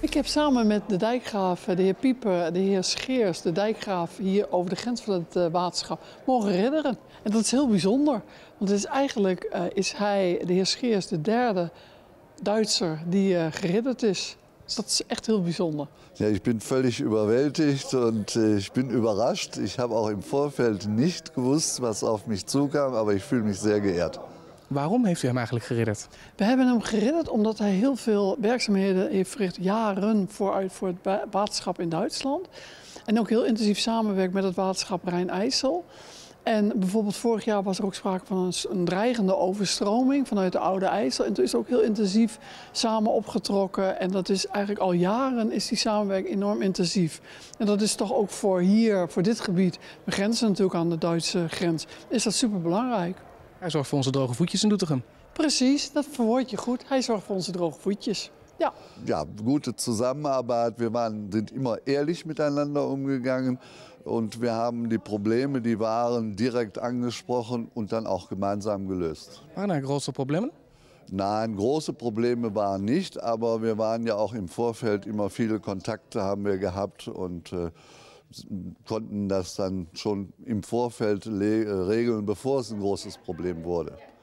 Ik heb samen met de dijkgraaf, de heer Pieper, de heer Scheers, de dijkgraaf hier over de grens van het waterschap mogen ridderen. En dat is heel bijzonder, want het is eigenlijk is hij, de heer Scheers, de derde Duitser die geridderd is. Dus dat is echt heel bijzonder. Ja, ich bin völlig überwältigt und ich bin überrascht. Ich habe auch im Vorfeld nicht gewusst, was auf mich zukam, aber ich fühle mich sehr geehrt. Waarom heeft u hem eigenlijk geridderd? We hebben hem geridderd omdat hij heel veel werkzaamheden heeft verricht, jaren vooruit voor het waterschap in Duitsland. En ook heel intensief samenwerkt met het waterschap Rijn-IJssel. En bijvoorbeeld vorig jaar was er ook sprake van een dreigende overstroming vanuit de Oude IJssel. En toen is ook heel intensief samen opgetrokken. En dat is eigenlijk al jaren is die samenwerking enorm intensief. En dat is toch ook voor hier, voor dit gebied, we grenzen natuurlijk aan de Duitse grens, is dat superbelangrijk. Hij zorgt voor onze droge voetjes in Doetinchem. Precies, dat verwoord je goed. Hij zorgt voor onze droge voetjes. Ja. Ja, gute Zusammenarbeit. Wir sind immer ehrlich miteinander umgegangen und wir haben die Probleme, die waren, direkt angesprochen und dann auch gemeinsam gelöst. Waren er große Probleme? Nein, große Probleme waren nicht, aber wir waren ja auch im Vorfeld immer viele Kontakte haben wir gehabt und konnten das dann schon im Vorfeld regeln, bevor es ein großes Problem wurde.